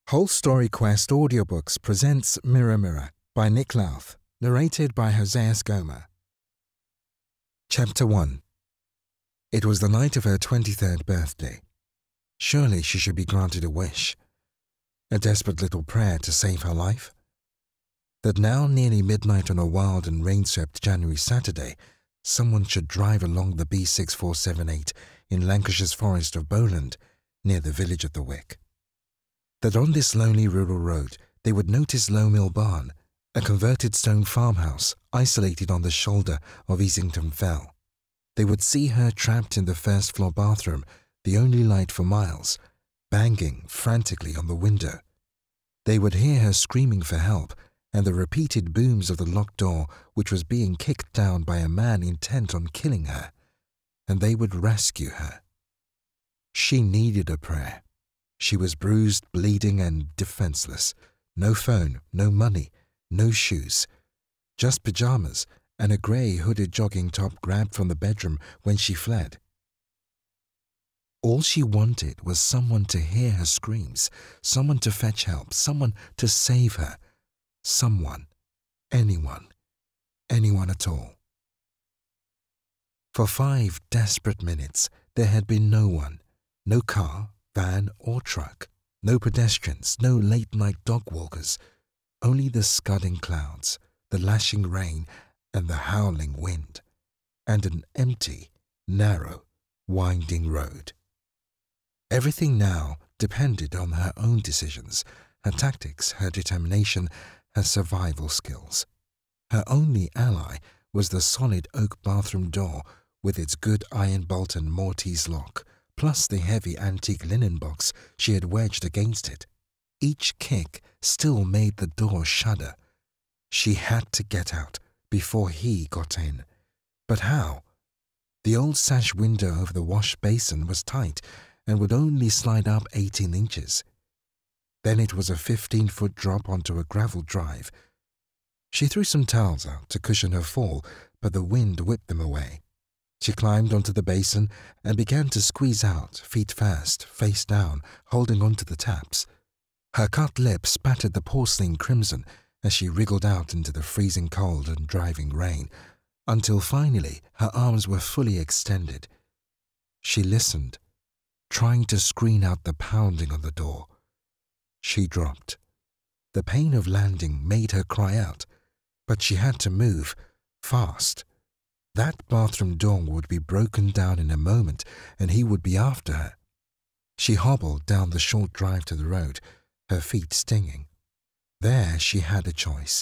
Whole Story Quest Audiobooks presents Mirror Mirror by Nick Louth, narrated by Hozayz Gomá. Chapter 1. It was the night of her 23rd birthday. Surely she should be granted a wish. A desperate little prayer to save her life. That now, nearly midnight on a wild and rain-swept January Saturday, someone should drive along the B6478 in Lancashire's forest of Bowland, near the village of the Wick. That on this lonely rural road they would notice Low Mill Barn, a converted stone farmhouse isolated on the shoulder of Easington Fell. They would see her trapped in the first-floor bathroom, the only light for miles, banging frantically on the window. They would hear her screaming for help and the repeated booms of the locked door which was being kicked down by a man intent on killing her, and they would rescue her. She needed a prayer. She was bruised, bleeding, and defenseless. No phone, no money, no shoes. Just pajamas and a grey hooded jogging top grabbed from the bedroom when she fled. All she wanted was someone to hear her screams, someone to fetch help, someone to save her. Someone, anyone at all. For 5 desperate minutes there had been no one, no car, van or truck, no pedestrians, no late-night dog walkers, only the scudding clouds, the lashing rain and the howling wind, and an empty, narrow, winding road. Everything now depended on her own decisions, her tactics, her determination, her survival skills. Her only ally was the solid oak bathroom door with its good iron bolt and mortise lock, plus the heavy antique linen box she had wedged against it. Each kick still made the door shudder. She had to get out before he got in. But how? The old sash window over the wash basin was tight and would only slide up 18 inches. Then it was a 15-foot drop onto a gravel drive. She threw some towels out to cushion her fall, but the wind whipped them away. She climbed onto the basin and began to squeeze out, feet first, face down, holding onto the taps. Her cut lip spattered the porcelain crimson as she wriggled out into the freezing cold and driving rain, until finally her arms were fully extended. She listened, trying to screen out the pounding on the door. She dropped. The pain of landing made her cry out, but she had to move, fast. That bathroom door would be broken down in a moment, and he would be after her. She hobbled down the short drive to the road, her feet stinging. There she had a choice.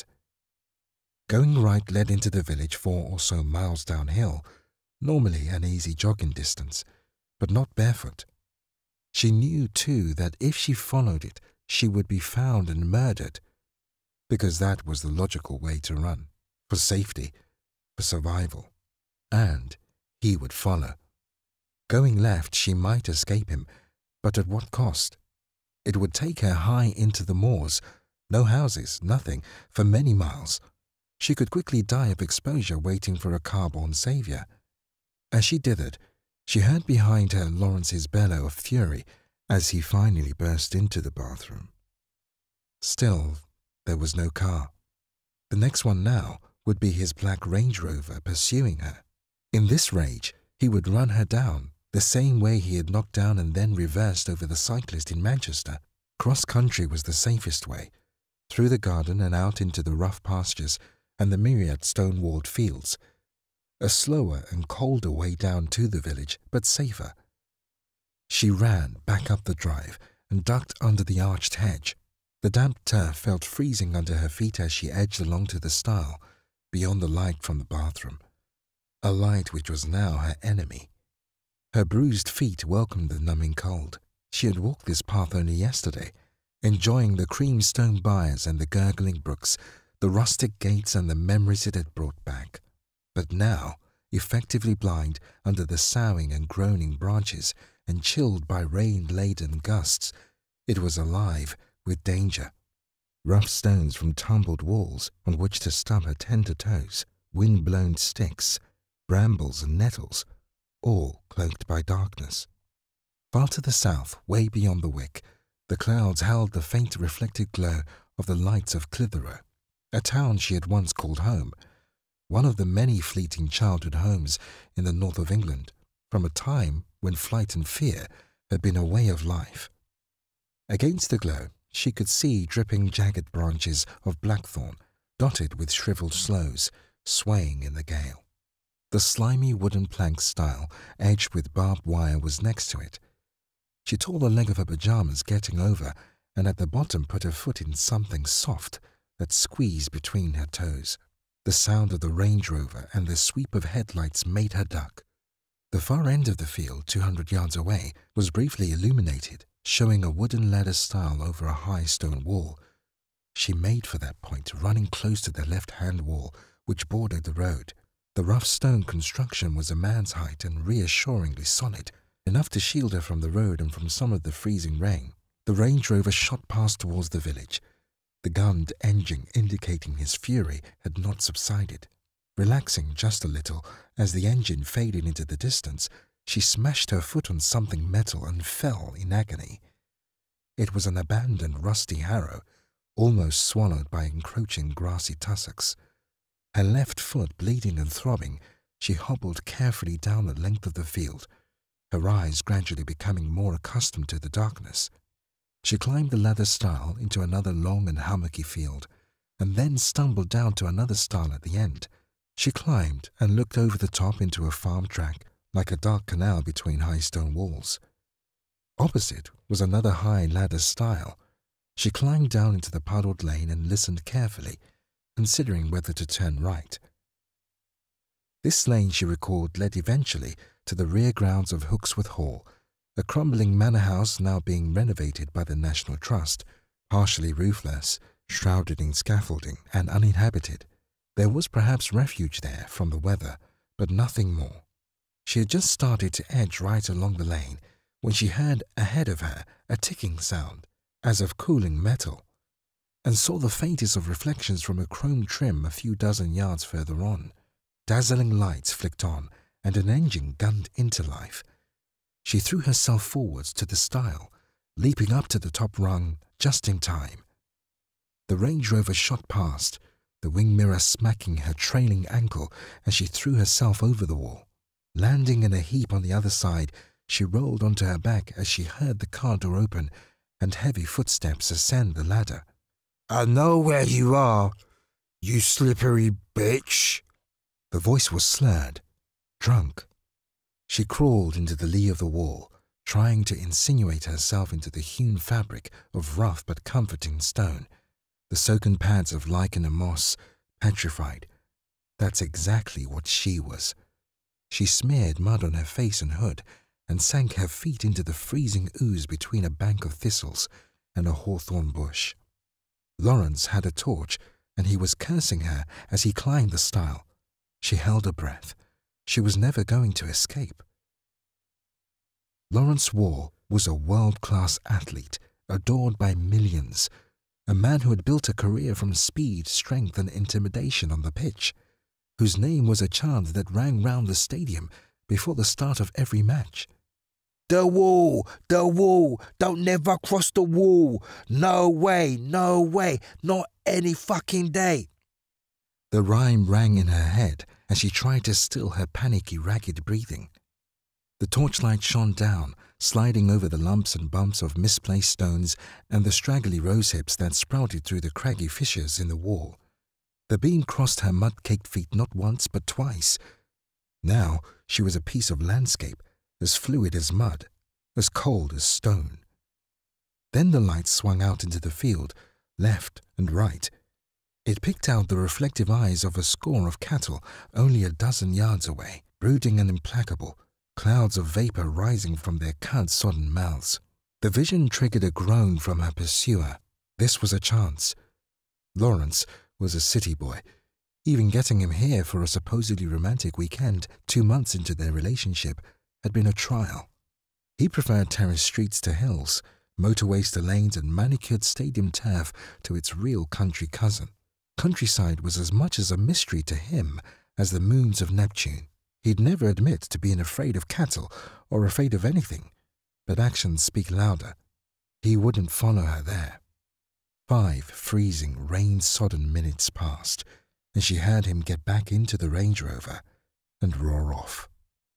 Going right led into the village 4 or so miles downhill, normally an easy jogging distance, but not barefoot. She knew, too, that if she followed it, she would be found and murdered, because that was the logical way to run, for safety, for survival. And he would follow. Going left, she might escape him, but at what cost? It would take her high into the moors, no houses, nothing, for many miles. She could quickly die of exposure waiting for a car-borne saviour. As she dithered, she heard behind her Lawrence's bellow of fury as he finally burst into the bathroom. Still, there was no car. The next one now would be his black Range Rover pursuing her. In this rage, he would run her down, the same way he had knocked down and then reversed over the cyclist in Manchester. Cross-country was the safest way, through the garden and out into the rough pastures and the myriad stone-walled fields. A slower and colder way down to the village, but safer. She ran back up the drive and ducked under the arched hedge. The damp turf felt freezing under her feet as she edged along to the stile, beyond the light from the bathroom. A light which was now her enemy. Her bruised feet welcomed the numbing cold. She had walked this path only yesterday, enjoying the cream-stone byres and the gurgling brooks, the rustic gates and the memories it had brought back. But now, effectively blind under the soughing and groaning branches and chilled by rain-laden gusts, it was alive with danger. Rough stones from tumbled walls on which to stub her tender toes, wind-blown sticks, brambles and nettles, all cloaked by darkness. Far to the south, way beyond the Wick, The clouds held the faint reflected glow of the lights of Clitheroe, a town she had once called home, one of the many fleeting childhood homes in the north of England, from a time when flight and fear had been a way of life. Against the glow, she could see dripping jagged branches of blackthorn, dotted with shriveled sloes, swaying in the gale. The slimy wooden plank stile, edged with barbed wire, was next to it. She tore the leg of her pajamas getting over, and at the bottom put her foot in something soft that squeezed between her toes. The sound of the Range Rover and the sweep of headlights made her duck. The far end of the field, 200 yards away, was briefly illuminated, showing a wooden ladder stile over a high stone wall. She made for that point, running close to the left-hand wall, which bordered the road. The rough stone construction was a man's height and reassuringly solid, enough to shield her from the road and from some of the freezing rain. The Range Rover shot past towards the village, the gunned engine indicating his fury had not subsided. Relaxing just a little as the engine faded into the distance, she smashed her foot on something metal and fell in agony. It was an abandoned rusty harrow, almost swallowed by encroaching grassy tussocks. Her left foot bleeding and throbbing, she hobbled carefully down the length of the field, her eyes gradually becoming more accustomed to the darkness. She climbed the ladder stile into another long and hummocky field, and then stumbled down to another stile at the end. She climbed and looked over the top into a farm track, like a dark canal between high stone walls. Opposite was another high ladder stile. She climbed down into the puddled lane and listened carefully, considering whether to turn right. This lane, she recalled, led eventually to the rear grounds of Hooksworth Hall, a crumbling manor house now being renovated by the National Trust, partially roofless, shrouded in scaffolding, and uninhabited. There was perhaps refuge there from the weather, but nothing more. She had just started to edge right along the lane when she heard ahead of her a ticking sound, as of cooling metal, and saw the faintest of reflections from a chrome trim a few dozen yards further on. Dazzling lights flicked on, and an engine gunned into life. She threw herself forwards to the stile, leaping up to the top rung just in time. The Range Rover shot past, the wing mirror smacking her trailing ankle as she threw herself over the wall. Landing in a heap on the other side, she rolled onto her back as she heard the car door open and heavy footsteps ascend the ladder. "I know where you are, you slippery bitch." The voice was slurred, drunk. She crawled into the lee of the wall, trying to insinuate herself into the hewn fabric of rough but comforting stone, the soaken pads of lichen and moss, petrified. That's exactly what she was. She smeared mud on her face and hood and sank her feet into the freezing ooze between a bank of thistles and a hawthorn bush. Lawrence had a torch, and he was cursing her as he climbed the stile. She held her breath. She was never going to escape. Lawrence Wall was a world-class athlete, adored by millions, a man who had built a career from speed, strength, and intimidation on the pitch, whose name was a chant that rang round the stadium before the start of every match. The wall, don't never cross the wall. No way, not any fucking day." The rhyme rang in her head as she tried to still her panicky, ragged breathing. The torchlight shone down, sliding over the lumps and bumps of misplaced stones and the straggly rosehips that sprouted through the craggy fissures in the wall. The beam crossed her mud-caked feet not once but twice. Now she was a piece of landscape, as fluid as mud, as cold as stone. Then the light swung out into the field, left and right. It picked out the reflective eyes of a score of cattle only a dozen yards away, brooding and implacable, clouds of vapor rising from their cud-sodden mouths. The vision triggered a groan from her pursuer. This was a chance. Lawrence was a city boy. Even getting him here for a supposedly romantic weekend 2 months into their relationship had been a trial. He preferred terrace streets to hills, motorways to lanes, and manicured stadium turf to its real country cousin. Countryside was as much as a mystery to him as the moons of Neptune. He'd never admit to being afraid of cattle or afraid of anything, but actions speak louder. He wouldn't follow her there. 5 freezing, rain-sodden minutes passed, and she heard him get back into the Range Rover and roar off.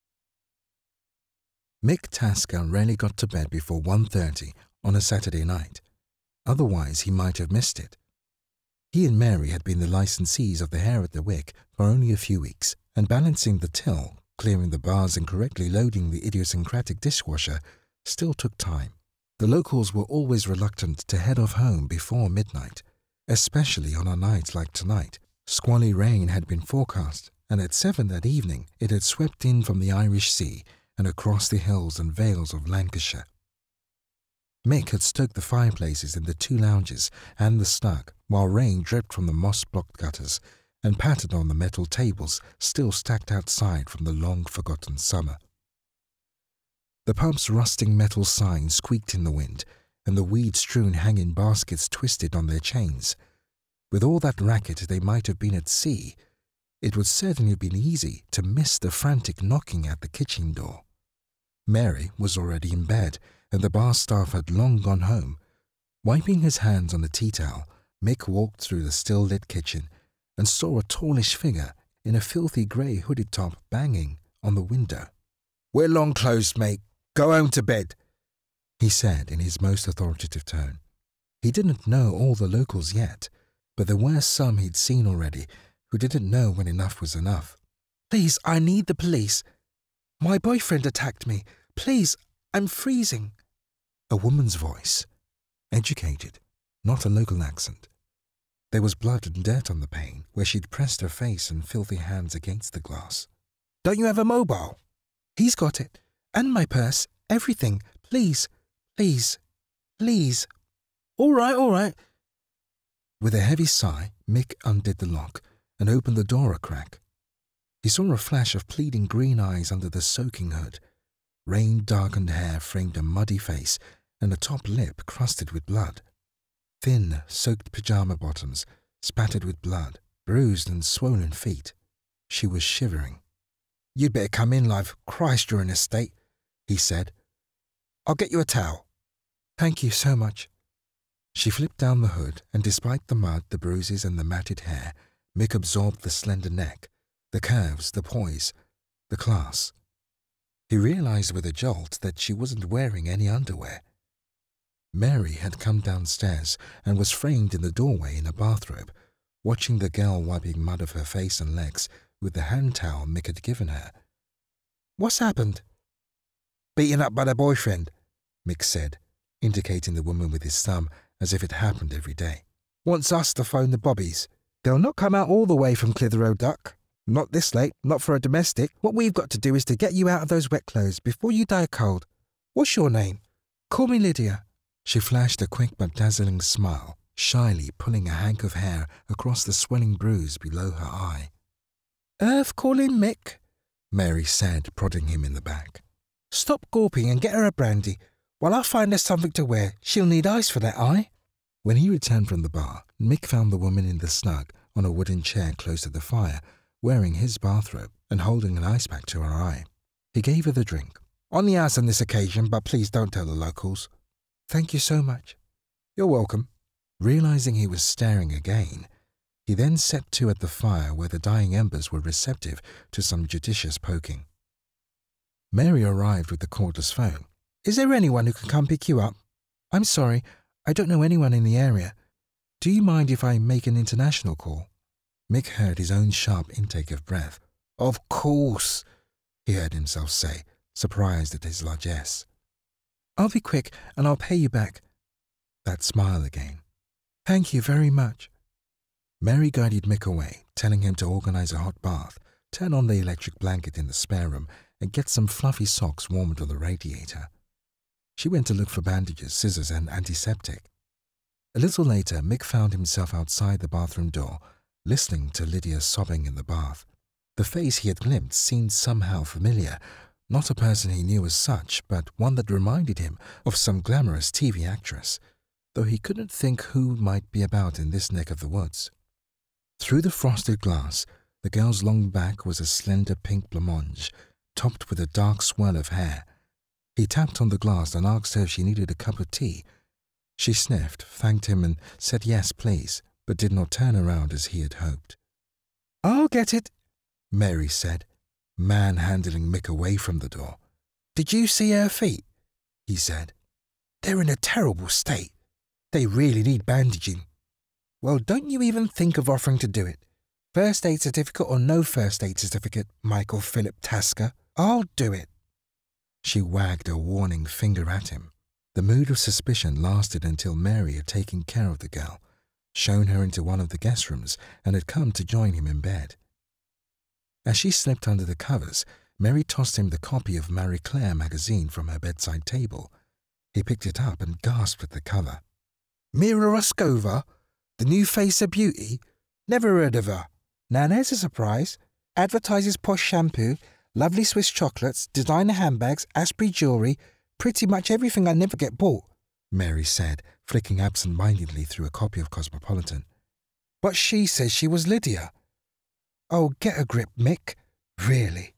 Mick Tasker rarely got to bed before 1:30 on a Saturday night. Otherwise, he might have missed it. He and Mary had been the licensees of the Hare at the Wick for only a few weeks, and balancing the till, clearing the bars and correctly loading the idiosyncratic dishwasher still took time. The locals were always reluctant to head off home before midnight, especially on a night like tonight. Squally rain had been forecast, and at 7 that evening it had swept in from the Irish Sea and across the hills and vales of Lancashire. Mick had stoked the fireplaces in the 2 lounges and the snug, while rain dripped from the moss-blocked gutters and pattered on the metal tables still stacked outside from the long-forgotten summer. The pub's rusting metal signs squeaked in the wind, and the weed-strewn hanging baskets twisted on their chains. With all that racket they might have been at sea. It would certainly have been easy to miss the frantic knocking at the kitchen door. Mary was already in bed, and the bar staff had long gone home. Wiping his hands on the tea towel, Mick walked through the still-lit kitchen and saw a tallish figure in a filthy grey hooded top banging on the window. "We're long closed, mate. Go home to bed," he said in his most authoritative tone. He didn't know all the locals yet, but there were some he'd seen already who didn't know when enough was enough. "Please, I need the police. My boyfriend attacked me. Please, I'm freezing." A woman's voice, educated, not a local accent. There was blood and dirt on the pane where she'd pressed her face and filthy hands against the glass. "Don't you have a mobile?" "He's got it. And my purse. Everything. Please, please, please." All right. With a heavy sigh, Mick undid the lock and opened the door a crack. He saw a flash of pleading green eyes under the soaking hood. Rain-darkened hair framed a muddy face and a top lip crusted with blood. Thin, soaked pyjama bottoms, spattered with blood, bruised and swollen feet. She was shivering. "You'd better come in, love. Christ, you're in a state," he said. "I'll get you a towel." "Thank you so much." She flipped down the hood, and despite the mud, the bruises and the matted hair, Mick absorbed the slender neck, the curves, the poise, the class. He realized with a jolt that she wasn't wearing any underwear. Mary had come downstairs and was framed in the doorway in a bathrobe, watching the girl wiping mud off her face and legs with the hand towel Mick had given her. "What's happened?" "Beaten up by the boyfriend," Mick said, indicating the woman with his thumb as if it happened every day. "Wants us to phone the bobbies. They'll not come out all the way from Clitheroe, duck. Not this late, not for a domestic. What we've got to do is to get you out of those wet clothes before you die of cold. What's your name?" "Call me Lydia." She flashed a quick but dazzling smile, shyly pulling a hank of hair across the swelling bruise below her eye. "Earth calling Mick," Mary said, prodding him in the back. "Stop gawping and get her a brandy. While I find her something to wear, she'll need ice for that eye." When he returned from the bar, Mick found the woman in the snug on a wooden chair close to the fire, wearing his bathrobe and holding an ice pack to her eye. He gave her the drink. "On the house on this occasion, but please don't tell the locals." "Thank you so much." "You're welcome." Realizing he was staring again, he then set to at the fire where the dying embers were receptive to some judicious poking. Mary arrived with the cordless phone. "Is there anyone who can come pick you up?" "I'm sorry, I don't know anyone in the area. Do you mind if I make an international call?" Mick heard his own sharp intake of breath. "Of course," he heard himself say, surprised at his largesse. "I'll be quick and I'll pay you back." That smile again. "Thank you very much." Mary guided Mick away, telling him to organize a hot bath, turn on the electric blanket in the spare room, and get some fluffy socks warmed on the radiator. She went to look for bandages, scissors, and antiseptic. A little later, Mick found himself outside the bathroom door, listening to Lydia sobbing in the bath. The face he had glimpsed seemed somehow familiar, not a person he knew as such, but one that reminded him of some glamorous TV actress, though he couldn't think who might be about in this neck of the woods. Through the frosted glass, the girl's long back was a slender pink blancmange, topped with a dark swirl of hair. He tapped on the glass and asked her if she needed a cup of tea, She sniffed, thanked him and said yes, please, but did not turn around as he had hoped. "I'll get it," Mary said, manhandling Mick away from the door. "Did you see her feet?" he said. "They're in a terrible state. They really need bandaging." "Well, don't you even think of offering to do it. First aid certificate or no first aid certificate, Michael Philip Tasker, I'll do it." She wagged a warning finger at him. The mood of suspicion lasted until Mary had taken care of the girl, shown her into one of the guest rooms, and had come to join him in bed. As she slipped under the covers, Mary tossed him the copy of Marie Claire magazine from her bedside table. He picked it up and gasped at the cover. "Mira Roscova, the new face of beauty? Never heard of her. Now there's a surprise. Advertises posh shampoo, lovely Swiss chocolates, designer handbags, Asprey jewellery, pretty much everything I never get bought," Mary said, flicking absent-mindedly through a copy of Cosmopolitan. "But she says she was Lydia. Oh, get a grip, Mick. Really."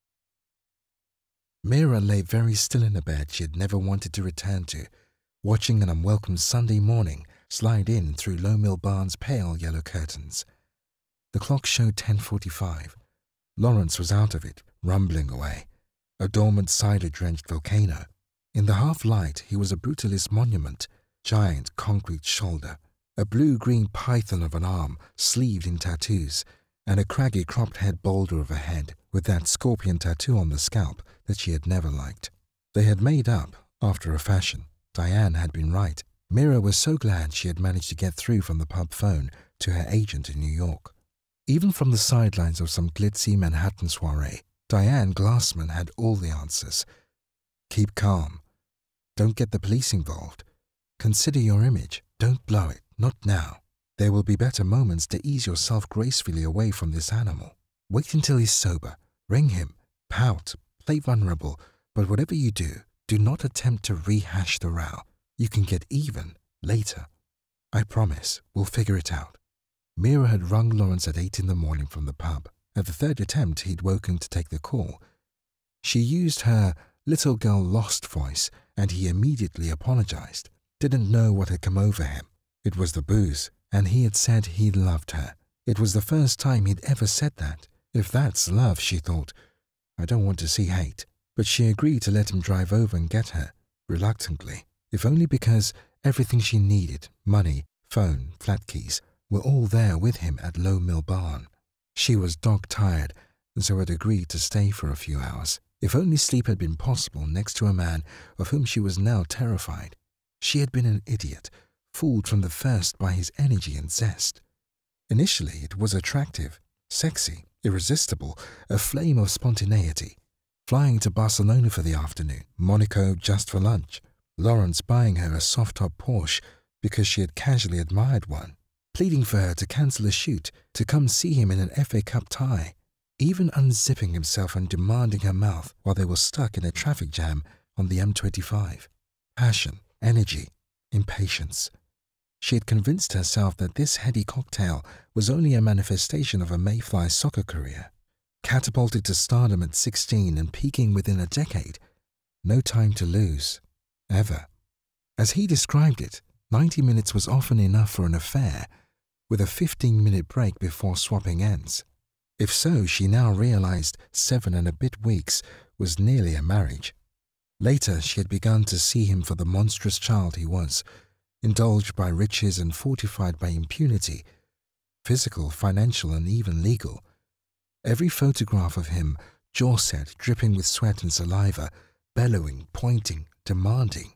Mira lay very still in a bed she had never wanted to return to, watching an unwelcome Sunday morning slide in through Low Mill Barn's pale yellow curtains. The clock showed 10:45. Lawrence was out of it, rumbling away, a dormant cider-drenched volcano. In the half-light, he was a brutalist monument, giant concrete shoulder, a blue-green python of an arm sleeved in tattoos, and a craggy cropped-head boulder of a head with that scorpion tattoo on the scalp that she had never liked. They had made up, after a fashion. Diane had been right. Mira was so glad she had managed to get through from the pub phone to her agent in New York. Even from the sidelines of some glitzy Manhattan soiree, Diane Glassman had all the answers. Keep calm. Don't get the police involved. Consider your image. Don't blow it. Not now. There will be better moments to ease yourself gracefully away from this animal. Wait until he's sober. Ring him. Pout. Play vulnerable. But whatever you do, do not attempt to rehash the row. You can get even later. I promise. We'll figure it out. Mira had rung Lawrence at 8 in the morning from the pub. At the third attempt, he'd woken to take the call. She used her little girl lost voice, and he immediately apologized. Didn't know what had come over him. It was the booze, and he had said he loved her. It was the first time he'd ever said that. If that's love, she thought, I don't want to see hate. But she agreed to let him drive over and get her, reluctantly, if only because everything she needed, money, phone, flat keys, were all there with him at Low Mill Barn. She was dog-tired, and so had agreed to stay for a few hours. If only sleep had been possible next to a man of whom she was now terrified. She had been an idiot, fooled from the first by his energy and zest. Initially, it was attractive, sexy, irresistible, a flame of spontaneity. Flying to Barcelona for the afternoon, Monaco just for lunch, Lawrence buying her a soft-top Porsche because she had casually admired one, pleading for her to cancel a shoot, to come see him in an FA Cup tie, even unzipping himself and demanding her mouth while they were stuck in a traffic jam on the M25. Passion, energy, impatience. She had convinced herself that this heady cocktail was only a manifestation of a Mayfly soccer career. Catapulted to stardom at 16 and peaking within a decade. No time to lose. Ever. As he described it, 90 minutes was often enough for an affair, with a 15-minute break before swapping ends. If so, she now realized 7 and a bit weeks was nearly a marriage. Later, she had begun to see him for the monstrous child he was, indulged by riches and fortified by impunity, physical, financial, and even legal. Every photograph of him, jaw-set, dripping with sweat and saliva, bellowing, pointing, demanding.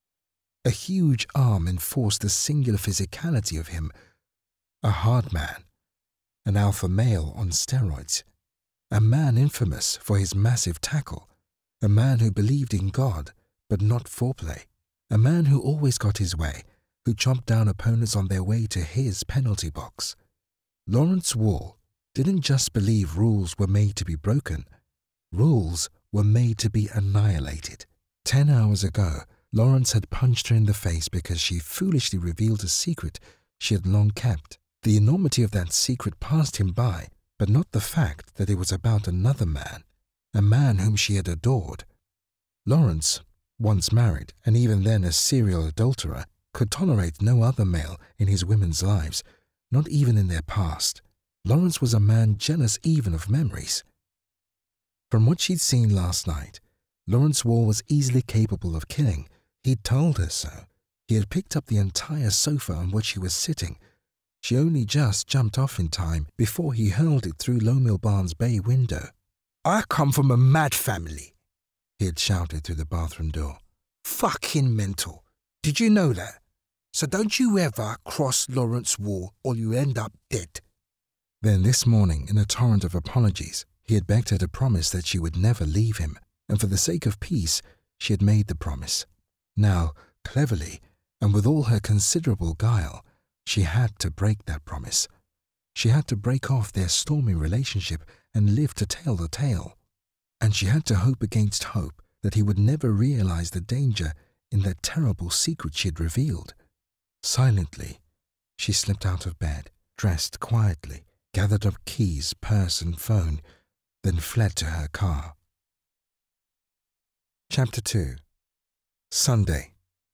A huge arm enforced the singular physicality of him. A hard man, an alpha male on steroids, a man infamous for his massive tackle, a man who believed in God but not foreplay, a man who always got his way, who chomped down opponents on their way to his penalty box. Lawrence Wall didn't just believe rules were made to be broken. Rules were made to be annihilated. 10 hours ago, Lawrence had punched her in the face because she foolishly revealed a secret she had long kept. The enormity of that secret passed him by, but not the fact that it was about another man, a man whom she had adored. Lawrence, once married and even then a serial adulterer, could tolerate no other male in his women's lives, not even in their past. Lawrence was a man jealous even of memories. From what she'd seen last night, Lawrence Wall was easily capable of killing. He'd told her so. He had picked up the entire sofa on which she was sitting. She only just jumped off in time before he hurled it through Lowmill Barn's bay window. "I come from a mad family," he had shouted through the bathroom door. "Fucking mental. Did you know that? So don't you ever cross Lawrence Wall or you end up dead." Then this morning, in a torrent of apologies, he had begged her to promise that she would never leave him, and for the sake of peace, she had made the promise. Now, cleverly, and with all her considerable guile, she had to break that promise. She had to break off their stormy relationship and live to tell the tale. And she had to hope against hope that he would never realize the danger in that terrible secret she had revealed. Silently, she slipped out of bed, dressed quietly, gathered up keys, purse and phone, then fled to her car. Chapter 2. Sunday.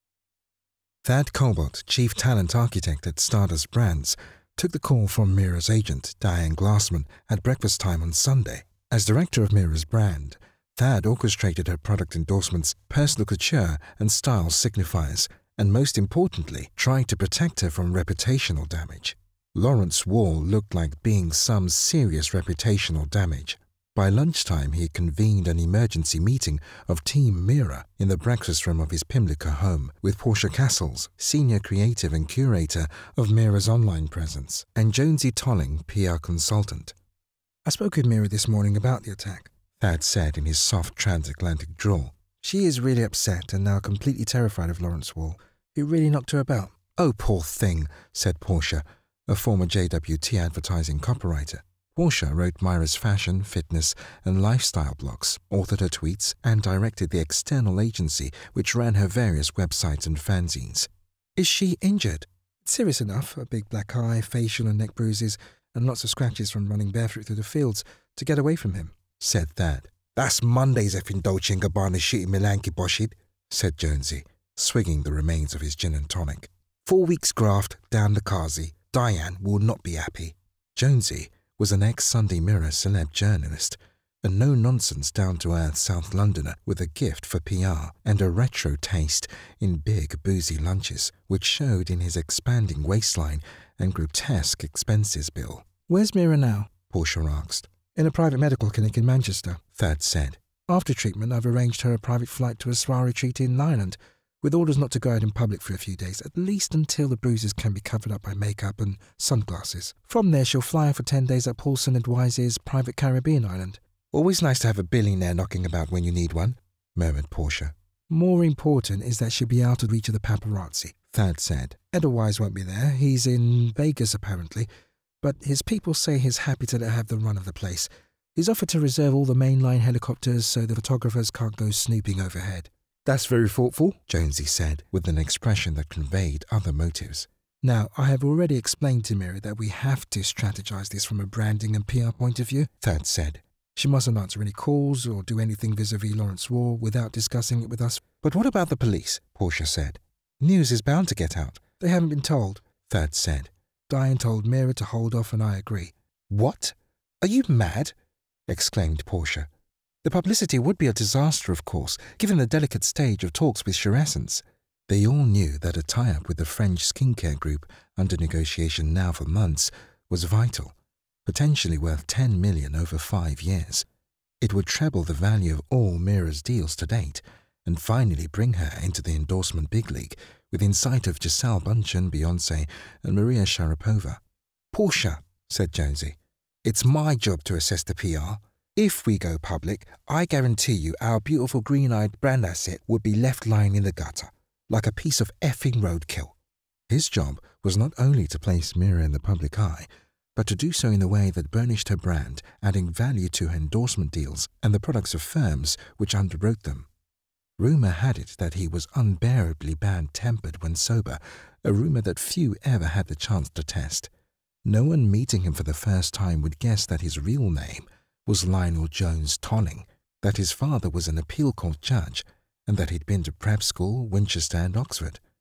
Thad Colbert, Chief Talent Architect at Stardust Brands, took the call from Mira's agent, Diane Glassman, at breakfast time on Sunday. As director of Mira's brand, Thad orchestrated her product endorsements, personal couture and style signifiers, and most importantly, tried to protect her from reputational damage. Lawrence Wall looked like being some serious reputational damage. By lunchtime, he convened an emergency meeting of Team Mira in the breakfast room of his Pimlico home with Portia Castles, senior creative and curator of Mira's online presence, and Jonesy Tolling, PR consultant. "I spoke with Mira this morning about the attack," Thad said in his soft transatlantic drawl. "She is really upset and now completely terrified of Lawrence Wall. He really knocked her about." "Oh, poor thing," said Portia, a former JWT advertising copywriter. Portia wrote Myra's fashion, fitness, and lifestyle blogs, authored her tweets, and directed the external agency which ran her various websites and fanzines. "Is she injured?" "Serious enough, a big black eye, facial and neck bruises, and lots of scratches from running barefoot through the fields to get away from him," said Thad. "That's Monday's effing Dolce & Gabbana shooting Milanki Boshid," said Jonesy, swigging the remains of his gin and tonic. 4 weeks graft, down the Kazi. Diane will not be happy." Jonesy was an ex-Sunday Mirror celeb journalist, a no-nonsense, down-to-earth South Londoner with a gift for PR and a retro taste in big, boozy lunches, which showed in his expanding waistline and grotesque expenses bill. "Where's Mira now?" Portia asked. "In a private medical clinic in Manchester," Thad said. "After treatment, I've arranged her a private flight to a spa retreat in Ireland, with orders not to go out in public for a few days, at least until the bruises can be covered up by makeup and sunglasses. From there, she'll fly out for 10 days at Paulson Advise's private Caribbean island." "Always nice to have a billionaire knocking about when you need one," murmured Portia. "More important is that she'll be out of reach of the paparazzi," Thad said. "Edelweiss won't be there. He's in Vegas, apparently, but his people say he's happy to let her have the run of the place. He's offered to reserve all the mainline helicopters so the photographers can't go snooping overhead." "That's very thoughtful," Jonesy said, with an expression that conveyed other motives. "Now, I have already explained to Mira that we have to strategize this from a branding and PR point of view," Thad said. "She mustn't answer any calls or do anything vis-a-vis Lawrence Wall without discussing it with us." "But what about the police?" Portia said. "News is bound to get out. They haven't been told," Thad said. "Diane told Mira to hold off and I agree." "What? Are you mad?" exclaimed Portia. "The publicity would be a disaster, of course, given the delicate stage of talks with Sheresans." They all knew that a tie-up with the French skincare group, under negotiation now for months, was vital, potentially worth $10 million over 5 years. It would treble the value of all Mira's deals to date, and finally bring her into the endorsement big league, within sight of Gisele Bündchen, Beyoncé, and Maria Sharapova. "Portia," said Jonesy, "it's my job to assess the PR. If we go public, I guarantee you our beautiful green-eyed brand asset would be left lying in the gutter, like a piece of effing roadkill." His job was not only to place Mira in the public eye, but to do so in a way that burnished her brand, adding value to her endorsement deals and the products of firms which underwrote them. Rumour had it that he was unbearably bad-tempered when sober, a rumour that few ever had the chance to test. No one meeting him for the first time would guess that his real name was Lionel Jones Tolling, that his father was an appeal court judge, and that he'd been to prep school, Winchester and Oxford.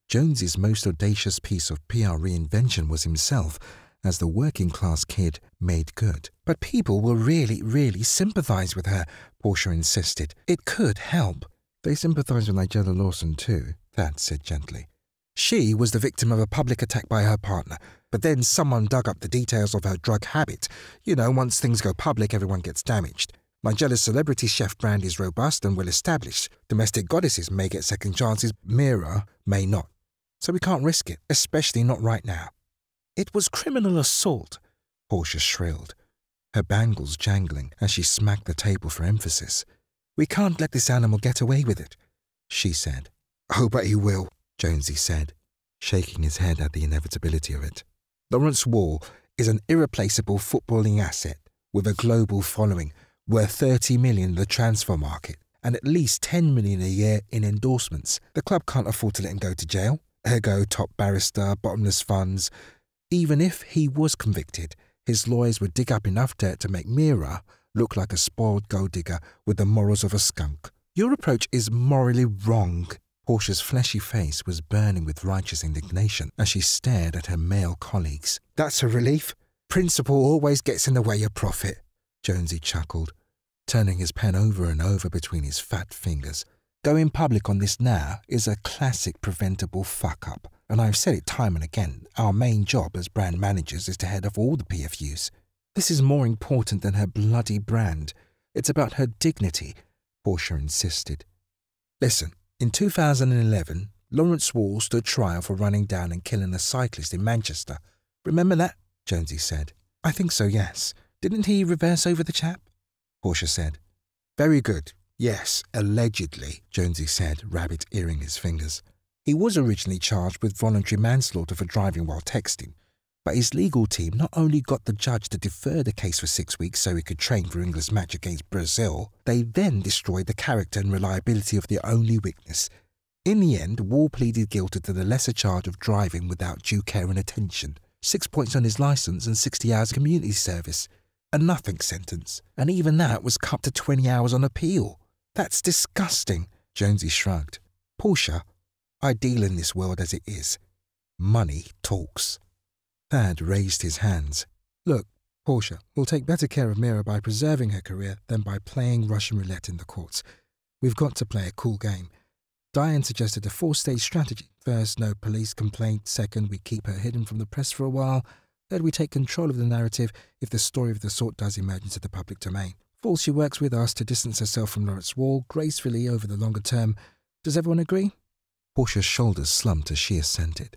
Jonesy's most audacious piece of PR reinvention was himself as the working-class kid made good. But people will really sympathize with her, Portia insisted. It could help. They sympathize with Nigella Lawson too, Thad said gently. She was the victim of a public attack by her partner, but then someone dug up the details of her drug habit. You know, once things go public, everyone gets damaged. Nigella's celebrity chef brand is robust and well established. Domestic goddesses may get second chances, Mira may not. So we can't risk it, especially not right now. It was criminal assault, Portia shrilled, her bangles jangling as she smacked the table for emphasis. We can't let this animal get away with it, she said. Oh, but he will, Jonesy said, shaking his head at the inevitability of it. Lawrence Wall is an irreplaceable footballing asset with a global following, worth $30 million in the transfer market and at least $10 million a year in endorsements. The club can't afford to let him go to jail. Ergo, top barrister, bottomless funds. Even if he was convicted, his lawyers would dig up enough dirt to make Mira look like a spoiled gold digger with the morals of a skunk. Your approach is morally wrong. Portia's fleshy face was burning with righteous indignation as she stared at her male colleagues. That's a relief. Principle always gets in the way of profit, Jonesy chuckled, turning his pen over and over between his fat fingers. Going public on this now is a classic preventable fuck-up. And I've said it time and again, our main job as brand managers is to head off all the PFUs. This is more important than her bloody brand. It's about her dignity, Portia insisted. Listen, in 2011, Lawrence Wall stood trial for running down and killing a cyclist in Manchester. Remember that? Jonesy said. I think so, yes. Didn't he reverse over the chap? Portia said. Very good. Yes, allegedly, Jonesy said, rabbit-earing his fingers. He was originally charged with voluntary manslaughter for driving while texting, but his legal team not only got the judge to defer the case for 6 weeks so he could train for England's match against Brazil, they then destroyed the character and reliability of their only witness. In the end, Wall pleaded guilty to the lesser charge of driving without due care and attention, 6 points on his licence and 60 hours community service. A nothing sentence, and even that was cut to 20 hours on appeal. That's disgusting, Jonesy shrugged. Portia, I deal in this world as it is. Money talks. Thad raised his hands. Look, Portia, we'll take better care of Mira by preserving her career than by playing Russian roulette in the courts. We've got to play a cool game. Diane suggested a 4-stage strategy. First, no police complaint. Second, we keep her hidden from the press for a while. Third, we take control of the narrative if the story of the sort does emerge into the public domain. Fourth, she works with us to distance herself from Lawrence Wall gracefully over the longer term. Does everyone agree? Portia's shoulders slumped as she assented.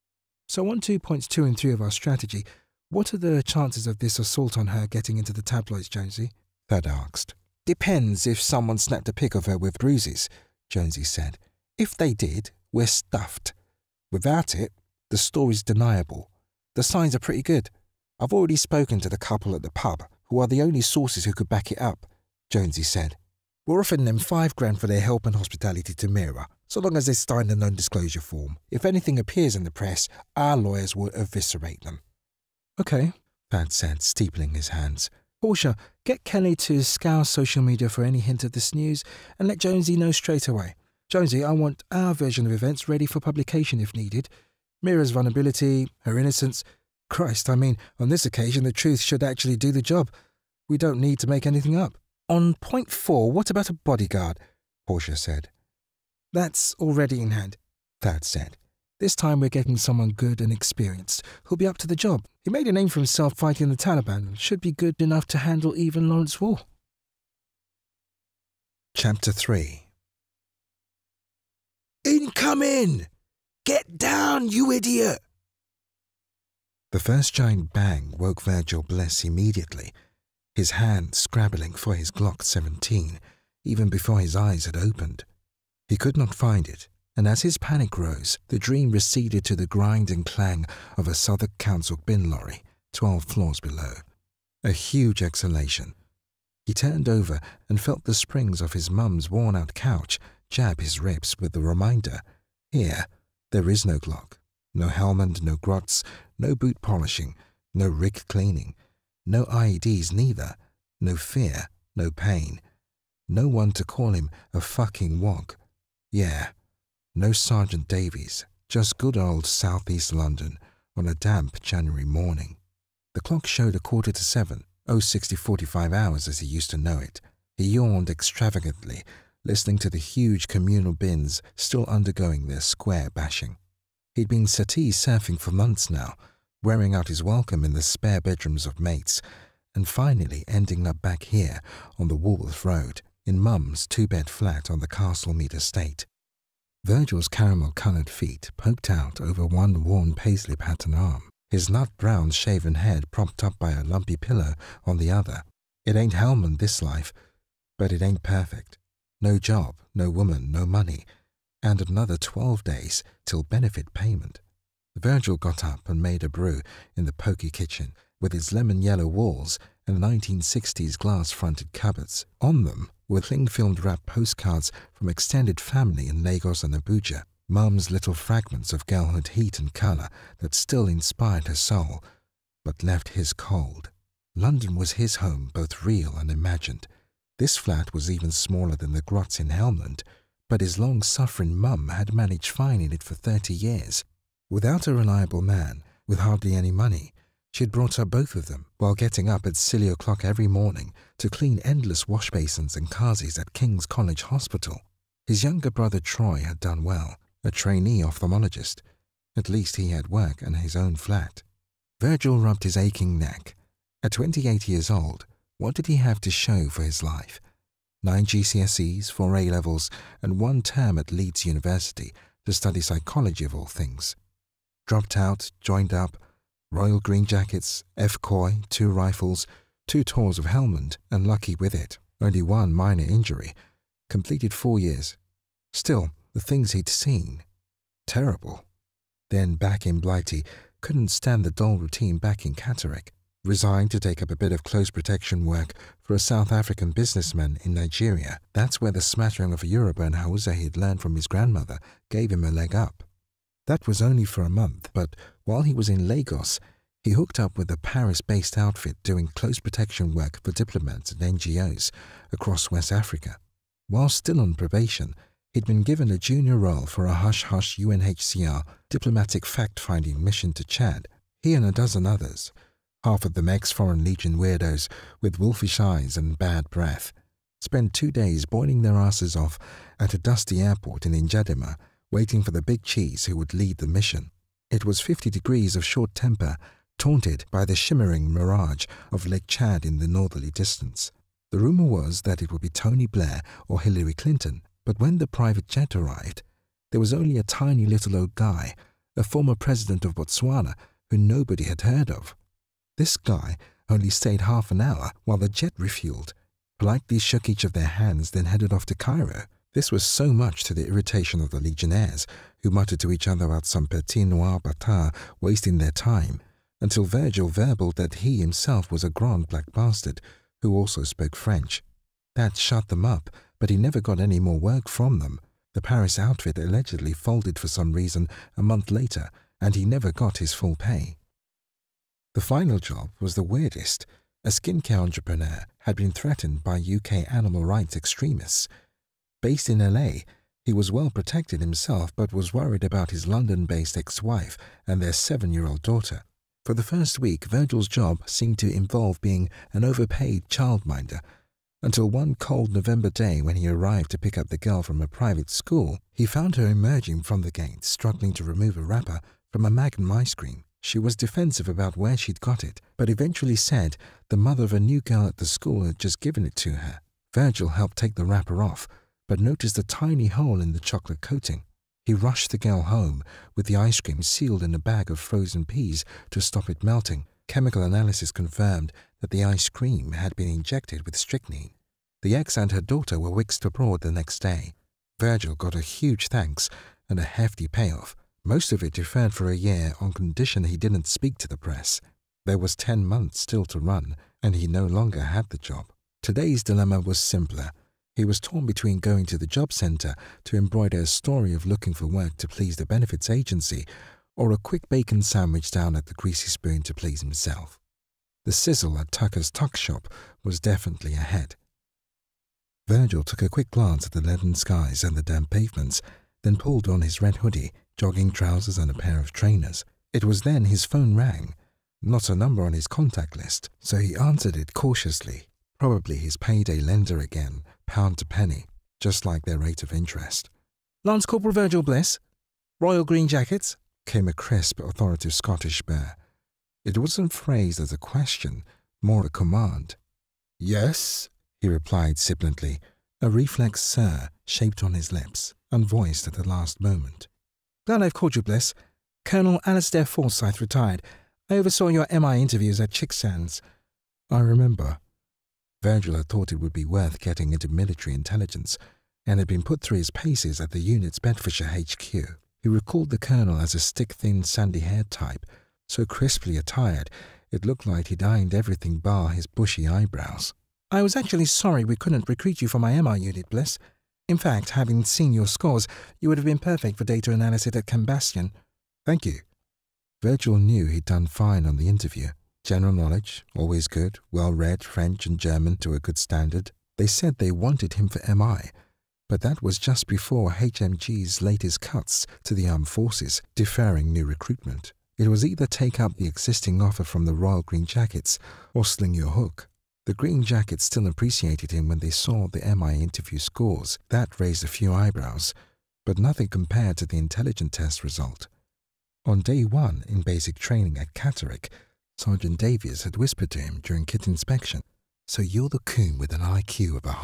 So on 2 points 2 and 3 of our strategy, what are the chances of this assault on her getting into the tabloids, Jonesy? Thad asked. Depends if someone snapped a pic of her with bruises, Jonesy said. If they did, we're stuffed. Without it, the story's deniable. The signs are pretty good. I've already spoken to the couple at the pub, who are the only sources who could back it up, Jonesy said. We're offering them $5,000 for their help and hospitality to Mira, so long as they sign the non-disclosure form. If anything appears in the press, our lawyers will eviscerate them. Okay, Thad said, steepling his hands. Portia, get Kelly to scour social media for any hint of this news and let Jonesy know straight away. Jonesy, I want our version of events ready for publication if needed. Mira's vulnerability, her innocence. Christ, I mean, on this occasion the truth should actually do the job. We don't need to make anything up. On point 4, what about a bodyguard? Portia said. That's already in hand, Thad said. This time we're getting someone good and experienced who'll be up to the job. He made a name for himself fighting the Taliban and should be good enough to handle even Lawrence Wall. Chapter 3. Incoming! Get down, you idiot! The first giant bang woke Virgil Bliss immediately, his hand scrabbling for his Glock 17, even before his eyes had opened. He could not find it, and as his panic rose, the dream receded to the grind and clang of a Southwark Council bin lorry 12 floors below. A huge exhalation. He turned over and felt the springs of his mum's worn-out couch jab his ribs with the reminder, here, there is no Glock, no helmet, no grots, no boot polishing, no rig cleaning, no IEDs neither, no fear, no pain, no one to call him a fucking wog. Yeah, no Sergeant Davies, just good old southeast London on a damp January morning. The clock showed 7:15, 0:60:45 hours as he used to know it. He yawned extravagantly, listening to the huge communal bins still undergoing their square bashing. He'd been settee surfing for months now, wearing out his welcome in the spare bedrooms of mates, and finally ending up back here on the Woolworth Road, in Mum's 2-bed flat on the Castlemead estate. Virgil's caramel-coloured feet poked out over one worn paisley pattern arm, his nut-brown shaven head propped up by a lumpy pillow on the other. It ain't Helmand this life, but it ain't perfect. No job, no woman, no money, and another 12 days till benefit payment. Virgil got up and made a brew in the poky kitchen with its lemon-yellow walls and 1960s glass-fronted cupboards. On them were cling-filmed wrapped postcards from extended family in Lagos and Abuja, Mum's little fragments of girlhood heat and colour that still inspired her soul, but left his cold. London was his home, both real and imagined. This flat was even smaller than the grots in Helmand, but his long-suffering mum had managed fine in it for 30 years. Without a reliable man, with hardly any money, she had brought up both of them while getting up at silly o'clock every morning to clean endless wash basins and casies at King's College Hospital. His younger brother Troy had done well, a trainee ophthalmologist. At least he had work and his own flat. Virgil rubbed his aching neck. At 28 years old, what did he have to show for his life? 9 GCSEs, 4 A-levels, and 1 term at Leeds University to study psychology of all things. Dropped out, joined up, Royal Green Jackets, F-Coy, 2 rifles, 2 tours of Helmand, and lucky with it. Only 1 minor injury. Completed 4 years. Still, the things he'd seen. Terrible. Then back in Blighty, couldn't stand the dull routine back in Catterick. Resigned to take up a bit of close protection work for a South African businessman in Nigeria. That's where the smattering of Yoruba and Hausa he'd learned from his grandmother gave him a leg up. That was only for a month, but while he was in Lagos, he hooked up with a Paris-based outfit doing close protection work for diplomats and NGOs across West Africa. While still on probation, he'd been given a junior role for a hush-hush UNHCR diplomatic fact-finding mission to Chad. He and a dozen others, half of them ex-Foreign Legion weirdos with wolfish eyes and bad breath, spent 2 days boiling their asses off at a dusty airport in Njadema, waiting for the big cheese who would lead the mission. It was 50 degrees of short temper, taunted by the shimmering mirage of Lake Chad in the northerly distance. The rumour was that it would be Tony Blair or Hillary Clinton, but when the private jet arrived, there was only a tiny little old guy, a former president of Botswana who nobody had heard of. This guy only stayed half an hour while the jet refueled, politely shook each of their hands, then headed off to Cairo. This was so much to the irritation of the legionnaires, who muttered to each other about some petit noir bâtard wasting their time, until Virgil verbaled that he himself was a grand black bastard who also spoke French. That shut them up, but he never got any more work from them. The Paris outfit allegedly folded for some reason a month later, and he never got his full pay. The final job was the weirdest. A skincare entrepreneur had been threatened by UK animal rights extremists. Based in LA, he was well protected himself but was worried about his London-based ex-wife and their 7-year-old daughter. For the first week, Virgil's job seemed to involve being an overpaid childminder, until one cold November day when he arrived to pick up the girl from a private school, he found her emerging from the gate, struggling to remove a wrapper from a Magnum ice cream. She was defensive about where she'd got it, but eventually said the mother of a new girl at the school had just given it to her. Virgil helped take the wrapper off, but noticed a tiny hole in the chocolate coating. He rushed the girl home with the ice cream sealed in a bag of frozen peas to stop it melting. Chemical analysis confirmed that the ice cream had been injected with strychnine. The ex and her daughter were whisked abroad the next day. Virgil got a huge thanks and a hefty payoff, most of it deferred for a year on condition he didn't speak to the press. There was 10 months still to run, and he no longer had the job. Today's dilemma was simpler. He was torn between going to the job centre to embroider a story of looking for work to please the benefits agency, or a quick bacon sandwich down at the Greasy Spoon to please himself. The sizzle at Tucker's Tuck Shop was definitely ahead. Virgil took a quick glance at the leaden skies and the damp pavements, then pulled on his red hoodie, jogging trousers and a pair of trainers. It was then his phone rang, not a number on his contact list, so he answered it cautiously. Probably his payday lender again, pound to penny, just like their rate of interest. Lance Corporal Virgil Bliss, Royal Green Jackets, came a crisp, authoritative Scottish burr. It wasn't phrased as a question, more a command. Yes, he replied sibilantly, a reflex sir shaped on his lips, unvoiced at the last moment. Glad I've called you, Bliss. Colonel Alistair Forsyth retired. I oversaw your MI interviews at Chicksands. I remember. Virgil had thought it would be worth getting into military intelligence, and had been put through his paces at the unit's Bedfordshire HQ. He recalled the colonel as a stick-thin, sandy-haired type, so crisply attired it looked like he'd ironed everything bar his bushy eyebrows. I was actually sorry we couldn't recruit you for my MI unit, Bliss. In fact, having seen your scores, you would have been perfect for data analysis at Cambastion. Thank you. Virgil knew he'd done fine on the interview. General knowledge, always good, well-read French and German to a good standard. They said they wanted him for MI, but that was just before HMG's latest cuts to the armed forces, deferring new recruitment. It was either take up the existing offer from the Royal Green Jackets or sling your hook. The Green Jackets still appreciated him when they saw the MI interview scores. That raised a few eyebrows, but nothing compared to the intelligence test result. On day one in basic training at Catterick, Sergeant Davies had whispered to him during kit inspection, "So you're the coon with an IQ of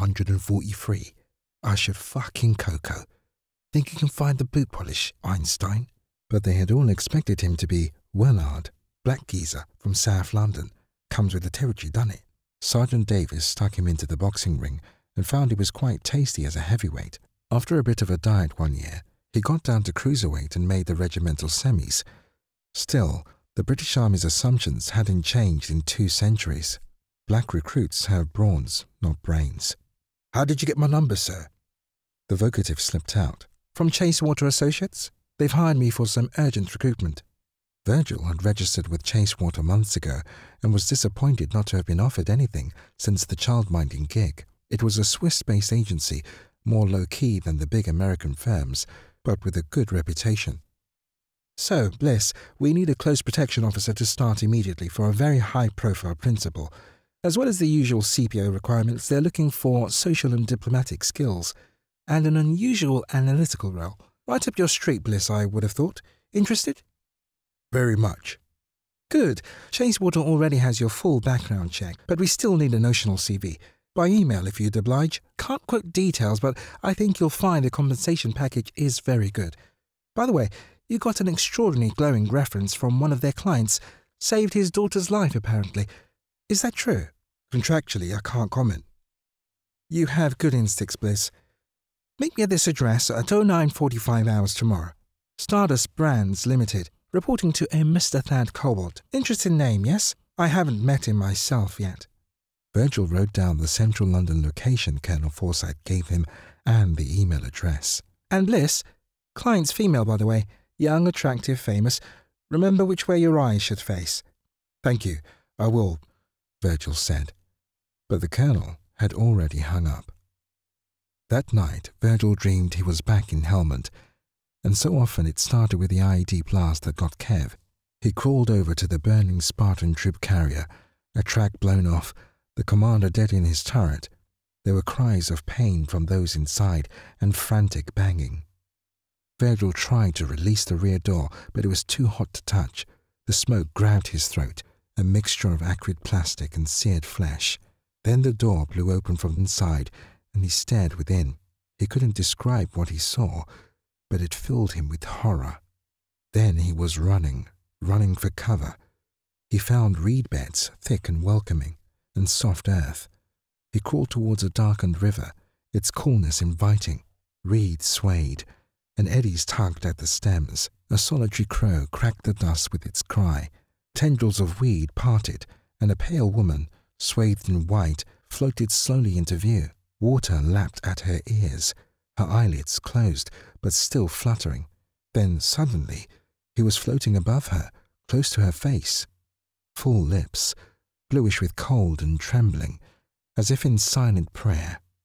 143. I should fucking cocoa. Think you can find the boot polish, Einstein?" But they had all expected him to be Wellard, black geezer from South London. Comes with the territory, done it? Sergeant Davies stuck him into the boxing ring and found he was quite tasty as a heavyweight. After a bit of a diet one year, he got down to cruiserweight and made the regimental semis. Still, the British Army's assumptions hadn't changed in 2 centuries. Black recruits have brawns, not brains. How did you get my number, sir? The vocative slipped out. From Chasewater Associates? They've hired me for some urgent recruitment. Virgil had registered with Chasewater months ago and was disappointed not to have been offered anything since the childminding gig. It was a Swiss-based agency, more low-key than the big American firms, but with a good reputation. So, Bliss, we need a close protection officer to start immediately for a very high-profile principal. As well as the usual CPO requirements, they're looking for social and diplomatic skills, and an unusual analytical role. Right up your street, Bliss, I would have thought. Interested? Very much. Good. Chasewater already has your full background check, but we still need a notional CV. By email, if you'd oblige. Can't quote details, but I think you'll find the compensation package is very good. By the way, you got an extraordinarily glowing reference from one of their clients. Saved his daughter's life, apparently. Is that true? Contractually, I can't comment. You have good instincts, Bliss. Meet me at this address at 09:45 hours tomorrow. Stardust Brands Limited. Reporting to a Mr. Thad Cobalt. Interesting name, yes? I haven't met him myself yet. Virgil wrote down the central London location Colonel Forsyth gave him and the email address. And Bliss, client's female, by the way. Young, attractive, famous. Remember which way your eyes should face. Thank you, I will, Virgil said. But the Colonel had already hung up. That night, Virgil dreamed he was back in Helmond, and so often it started with the IED blast that got Kev. He crawled over to the burning Spartan troop carrier, a track blown off, the commander dead in his turret. There were cries of pain from those inside and frantic banging. Virgil tried to release the rear door, but it was too hot to touch. The smoke grabbed his throat, a mixture of acrid plastic and seared flesh. Then the door blew open from inside, and he stared within. He couldn't describe what he saw, but it filled him with horror. Then he was running for cover. He found reed beds, thick and welcoming, and soft earth. He crawled towards a darkened river, its coolness inviting. Reeds swayed, and eddies tugged at the stems. A solitary crow cracked the dust with its cry. Tendrils of weed parted, and a pale woman, swathed in white, floated slowly into view. Water lapped at her ears, her eyelids closed, but still fluttering. Then, suddenly, he was floating above her, close to her face. Full lips, bluish with cold and trembling, as if in silent prayer.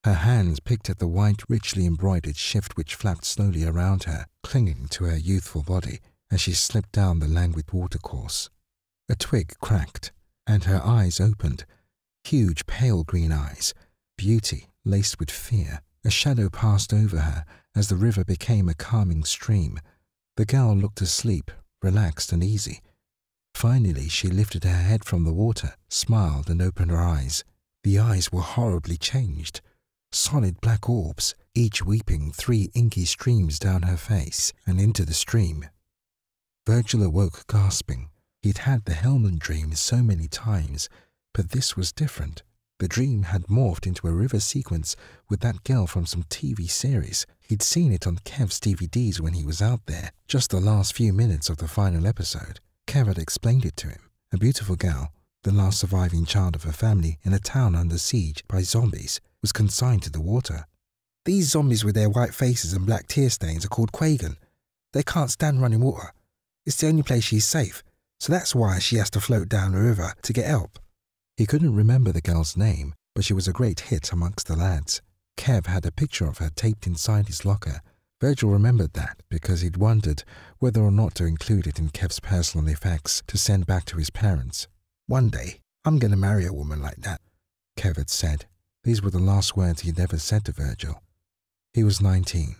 Her hands picked at the white, richly embroidered shift which flapped slowly around her, clinging to her youthful body as she slipped down the languid watercourse. A twig cracked, and her eyes opened, huge pale green eyes, beauty laced with fear. A shadow passed over her as the river became a calming stream. The girl looked asleep, relaxed and easy. Finally, she lifted her head from the water, smiled and opened her eyes. The eyes were horribly changed. Solid black orbs, each weeping 3 inky streams down her face and into the stream. Virgil awoke gasping. He'd had the Hellman dream so many times, but this was different. The dream had morphed into a river sequence with that girl from some TV series. He'd seen it on Kev's DVDs when he was out there, just the last few minutes of the final episode. Kev had explained it to him. A beautiful girl, the last surviving child of her family in a town under siege by zombies, was consigned to the water. These zombies with their white faces and black tear stains are called Quagan. They can't stand running water. It's the only place she's safe, so that's why she has to float down the river to get help. He couldn't remember the girl's name, but she was a great hit amongst the lads. Kev had a picture of her taped inside his locker. Virgil remembered that because he'd wondered whether or not to include it in Kev's personal effects to send back to his parents. One day, I'm going to marry a woman like that, Kev had said. These were the last words he'd ever said to Virgil. He was 19.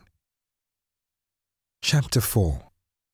Chapter 4.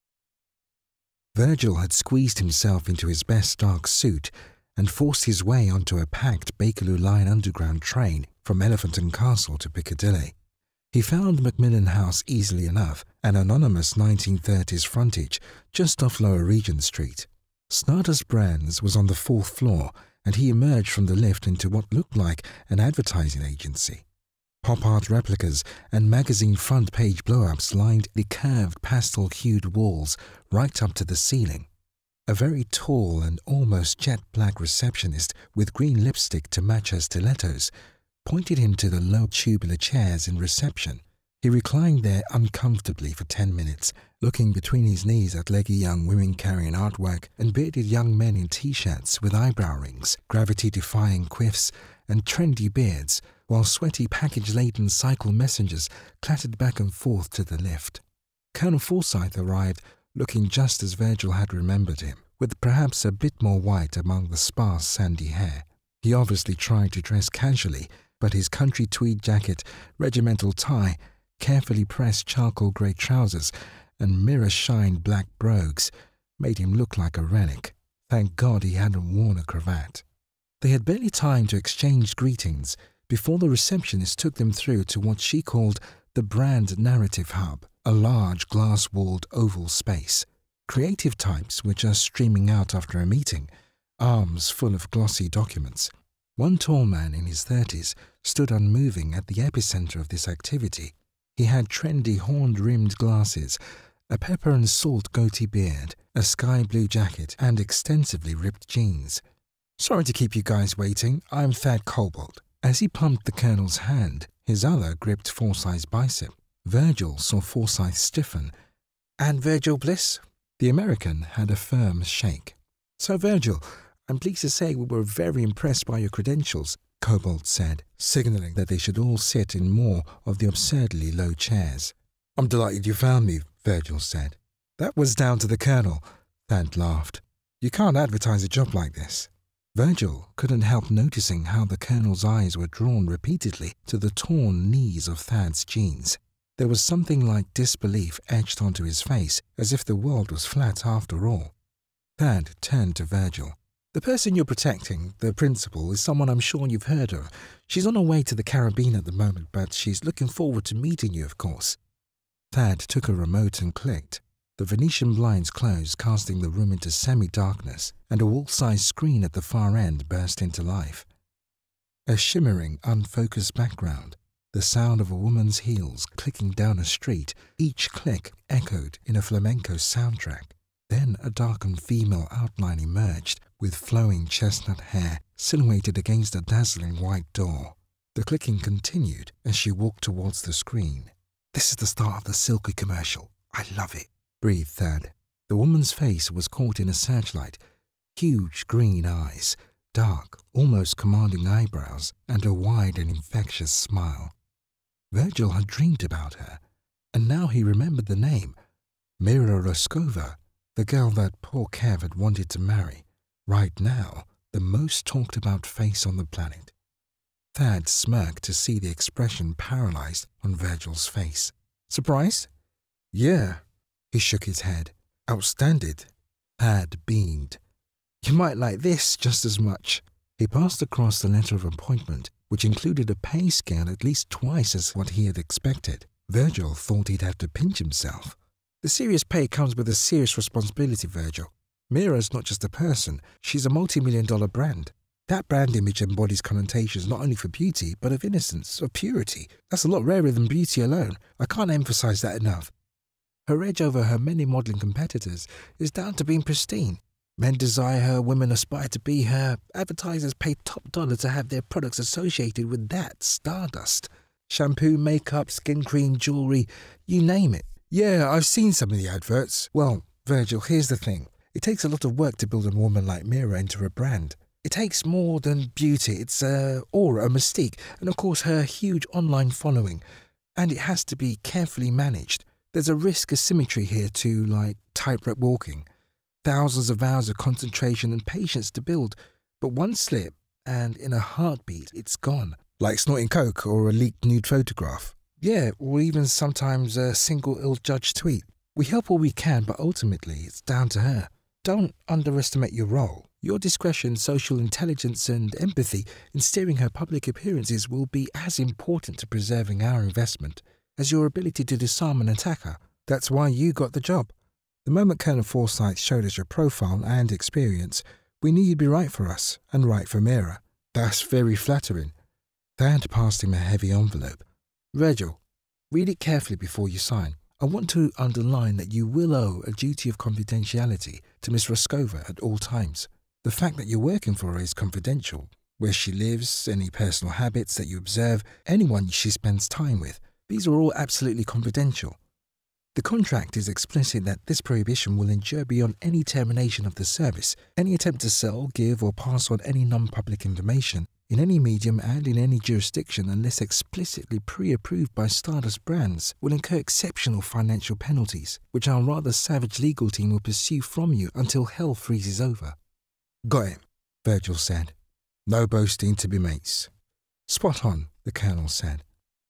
Virgil had squeezed himself into his best dark suit and forced his way onto a packed Bakerloo Line underground train from Elephant and Castle to Piccadilly. He found Macmillan House easily enough, an anonymous 1930s frontage just off Lower Regent Street. Stardust Brands was on the 4th floor, and he emerged from the lift into what looked like an advertising agency. Pop art replicas and magazine front page blow-ups lined the curved pastel-hued walls right up to the ceiling. A very tall and almost jet-black receptionist with green lipstick to match her stilettos pointed him to the low tubular chairs in reception. He reclined there uncomfortably for 10 minutes, looking between his knees at leggy young women carrying artwork and bearded young men in T-shirts with eyebrow rings, gravity-defying quiffs, and trendy beards, while sweaty package-laden cycle messengers clattered back and forth to the lift. Colonel Forsyth arrived, looking just as Virgil had remembered him, with perhaps a bit more white among the sparse sandy hair. He obviously tried to dress casually, but his country tweed jacket, regimental tie, carefully pressed charcoal grey trousers, and mirror-shined black brogues made him look like a relic. Thank God he hadn't worn a cravat. They had barely time to exchange greetings before the receptionist took them through to what she called the Brand Narrative Hub, a large glass-walled oval space. Creative types were just streaming out after a meeting, arms full of glossy documents. One tall man in his 30s stood unmoving at the epicenter of this activity. He had trendy horn-rimmed glasses, a pepper and salt goatee beard, a sky-blue jacket, and extensively ripped jeans. "Sorry to keep you guys waiting. I'm Thad Cobalt." As he pumped the colonel's hand, his other gripped Forsyth's bicep. Virgil saw Forsyth stiffen. "And Virgil Bliss?" The American had a firm shake. "So, Virgil, I'm pleased to say we were very impressed by your credentials," Cobalt said, signaling that they should all sit in more of the absurdly low chairs. "I'm delighted you found me," Virgil said. "That was down to the colonel," Thad laughed. "You can't advertise a job like this." Virgil couldn't help noticing how the colonel's eyes were drawn repeatedly to the torn knees of Thad's jeans. There was something like disbelief etched onto his face, as if the world was flat after all. Thad turned to Virgil. "The person you're protecting, the principal, is someone I'm sure you've heard of. She's on her way to the Caribbean at the moment, but she's looking forward to meeting you, of course." Thad took a remote and clicked. The Venetian blinds closed, casting the room into semi-darkness, and a wall-sized screen at the far end burst into life. A shimmering, unfocused background, the sound of a woman's heels clicking down a street, each click echoed in a flamenco soundtrack. Then a darkened female outline emerged, with flowing chestnut hair silhouetted against a dazzling white door. The clicking continued as she walked towards the screen. "This is the start of the Silky commercial. I love it," breathed Thad. The woman's face was caught in a searchlight. Huge green eyes, dark, almost commanding eyebrows and a wide and infectious smile. Virgil had dreamed about her, and now he remembered the name, Mira Roskova, the girl that poor Kev had wanted to marry. Right now, the most talked about face on the planet. Thad smirked to see the expression paralyzed on Virgil's face. Surprised? Yeah. He shook his head. Outstanding. Thad beamed. You might like this just as much. He passed across the letter of appointment, which included a pay scale at least twice as what he had expected. Virgil thought he'd have to pinch himself. The serious pay comes with a serious responsibility, Virgil. Mira's not just a person, she's a multi-million-dollar brand. That brand image embodies connotations not only for beauty, but of innocence, of purity. That's a lot rarer than beauty alone. I can't emphasize that enough. Her edge over her many modeling competitors is down to being pristine. Men desire her, women aspire to be her. Advertisers pay top dollar to have their products associated with that stardust. Shampoo, makeup, skin cream, jewelry, you name it. Yeah, I've seen some of the adverts. Well, Virgil, here's the thing. It takes a lot of work to build a woman like Mira into a brand. It takes more than beauty. It's aura, a mystique, and of course her huge online following. And it has to be carefully managed. There's a risk asymmetry here too, like tightrope walking. Thousands of hours of concentration and patience to build. But one slip, and in a heartbeat, it's gone. Like snorting coke or a leaked nude photograph. Yeah, or even sometimes a single ill-judged tweet. We help all we can, but ultimately it's down to her. Don't underestimate your role. Your discretion, social intelligence and empathy in steering her public appearances will be as important to preserving our investment as your ability to disarm an attacker. That's why you got the job. The moment Colonel Forsyth showed us your profile and experience, we knew you'd be right for us and right for Mira. That's very flattering. Thad passed him a heavy envelope. Virgil, read it carefully before you sign. I want to underline that you will owe a duty of confidentiality to Miss Roskova at all times. The fact that you're working for her is confidential. Where she lives, any personal habits that you observe, anyone she spends time with, these are all absolutely confidential. The contract is explicit that this prohibition will endure beyond any termination of the service. Any attempt to sell, give, or pass on any non-public information in any medium and in any jurisdiction unless explicitly pre-approved by Stardust brands will incur exceptional financial penalties, which our rather savage legal team will pursue from you until hell freezes over. Got it, Virgil said. No boasting to be mates. Spot on, the Colonel said.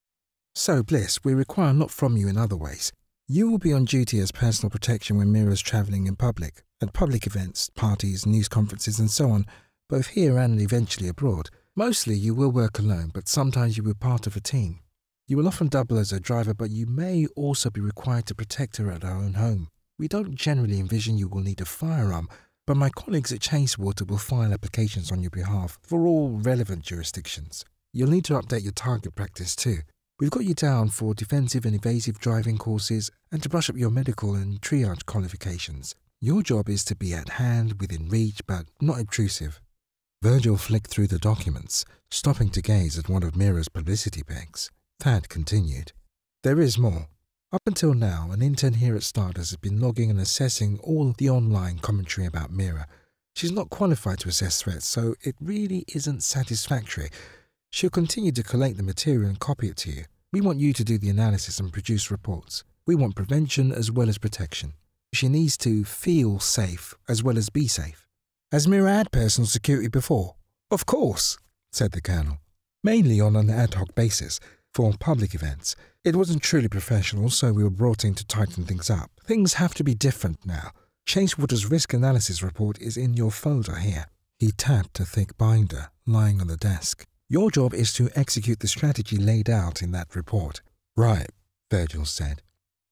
So, Bliss, we require a lot from you in other ways. You will be on duty as personal protection when Mira's travelling in public, at public events, parties, news conferences and so on, both here and eventually abroad. Mostly you will work alone, but sometimes you will be part of a team. You will often double as a driver, but you may also be required to protect her at her own home. We don't generally envision you will need a firearm, but my colleagues at Chasewater will file applications on your behalf for all relevant jurisdictions. You'll need to update your target practice too. We've got you down for defensive and evasive driving courses and to brush up your medical and triage qualifications. Your job is to be at hand, within reach, but not intrusive. Virgil flicked through the documents, stopping to gaze at one of Mira's publicity bags. Thad continued. There is more. Up until now, an intern here at Stardust has been logging and assessing all the online commentary about Mira. She's not qualified to assess threats, so it really isn't satisfactory. She'll continue to collect the material and copy it to you. We want you to do the analysis and produce reports. We want prevention as well as protection. She needs to feel safe as well as be safe. Has Mira had personal security before? Of course, said the Colonel. Mainly on an ad hoc basis, for public events. It wasn't truly professional, so we were brought in to tighten things up. Things have to be different now. Chasewater's risk analysis report is in your folder here. He tapped a thick binder lying on the desk. Your job is to execute the strategy laid out in that report. Right, Virgil said.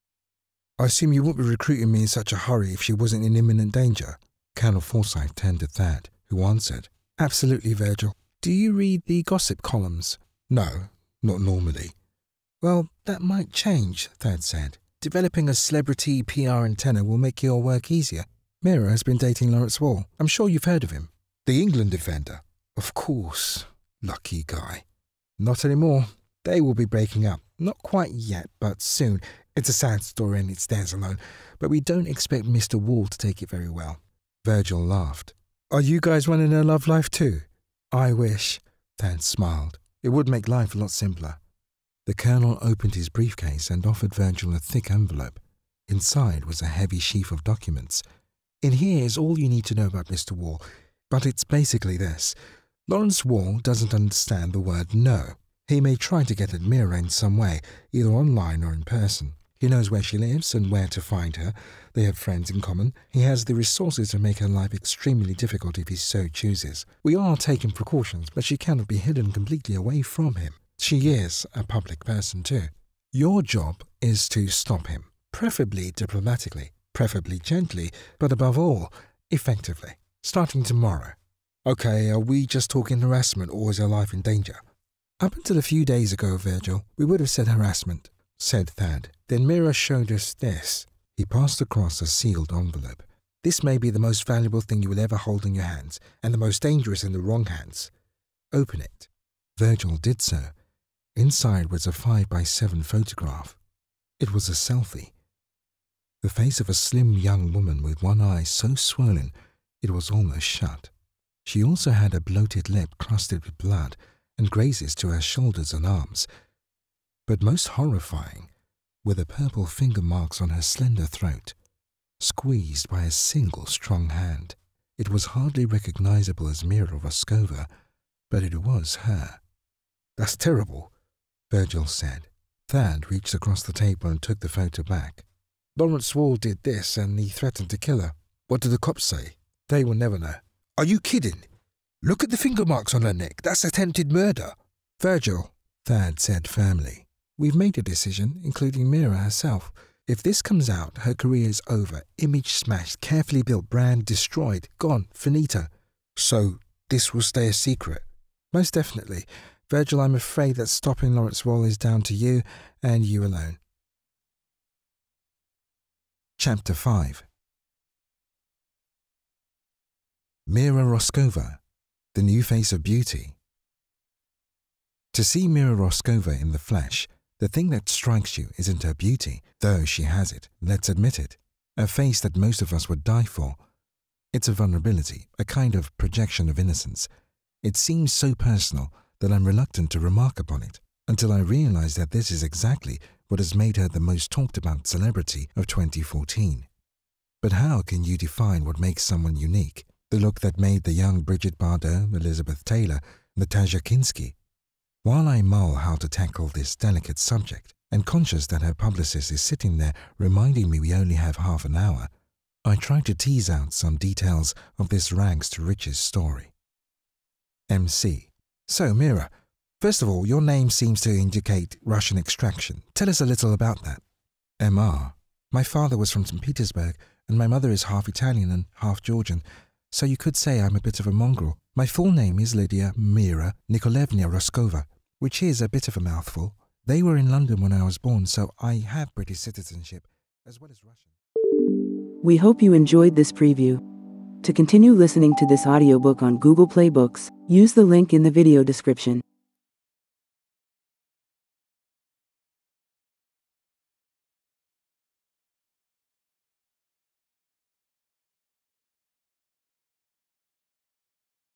I assume you wouldn't be recruiting me in such a hurry if she wasn't in imminent danger. Colonel Forsyth turned to Thad, who answered, Absolutely, Virgil. Do you read the gossip columns? No, not normally. Well, that might change, Thad said. Developing a celebrity PR antenna will make your work easier. Mira has been dating Lawrence Wall. I'm sure you've heard of him. The England defender. Of course. Lucky guy. Not anymore. They will be breaking up. Not quite yet, but soon. It's a sad story and it stands alone, but we don't expect Mr. Wall to take it very well. Virgil laughed. Are you guys running a love life too? I wish. Thad smiled. It would make life a lot simpler. The Colonel opened his briefcase and offered Virgil a thick envelope. Inside was a heavy sheaf of documents. In here is all you need to know about Mr. Wall, but it's basically this. Lawrence Wall doesn't understand the word no. He may try to get at Mira in some way, either online or in person. He knows where she lives and where to find her. They have friends in common. He has the resources to make her life extremely difficult if he so chooses. We are taking precautions, but she cannot be hidden completely away from him. She is a public person too. Your job is to stop him, preferably diplomatically, preferably gently, but above all, effectively, starting tomorrow. Okay, are we just talking harassment or is her life in danger? Up until a few days ago, Virgil, we would have said harassment, said Thad. Then Mira showed us this. He passed across a sealed envelope. This may be the most valuable thing you will ever hold in your hands, and the most dangerous in the wrong hands. Open it. Virgil did so. Inside was a 5x7 photograph. It was a selfie. The face of a slim young woman with one eye so swollen it was almost shut. She also had a bloated lip crusted with blood and grazes to her shoulders and arms. But most horrifying were the purple finger marks on her slender throat, squeezed by a single strong hand. It was hardly recognizable as Mira Roskova, but it was her. That's terrible, Virgil said. Thad reached across the table and took the photo back. Lawrence Wall did this and he threatened to kill her. What did the cops say? They will never know. Are you kidding? Look at the finger marks on her neck. That's attempted murder. Virgil, Thad said firmly. We've made a decision, including Mira herself. If this comes out, her career is over. Image smashed, carefully built brand destroyed, gone, finito. So this will stay a secret? Most definitely. Virgil, I'm afraid that stopping Lawrence Wall is down to you and you alone. Chapter 5. Mira Roskova, the new face of beauty. To see Mira Roskova in the flesh, the thing that strikes you isn't her beauty, though she has it, let's admit it. A face that most of us would die for. It's a vulnerability, a kind of projection of innocence. It seems so personal that I'm reluctant to remark upon it, until I realize that this is exactly what has made her the most talked about celebrity of 2014. But how can you define what makes someone unique? The look that made the young Bridget Bardot, Elizabeth Taylor, Natasha Kinski. While I mull how to tackle this delicate subject, and conscious that her publicist is sitting there reminding me we only have half an hour, I try to tease out some details of this rags to riches story. MC. So, Mira, first of all, your name seems to indicate Russian extraction. Tell us a little about that. MR. My father was from St. Petersburg, and my mother is half Italian and half Georgian, so you could say I'm a bit of a mongrel. My full name is Lydia Mira Nikolaevna Roskova, which is a bit of a mouthful. They were in London when I was born, so I have British citizenship, as well as Russian. We hope you enjoyed this preview. To continue listening to this audiobook on Google Play Books, use the link in the video description.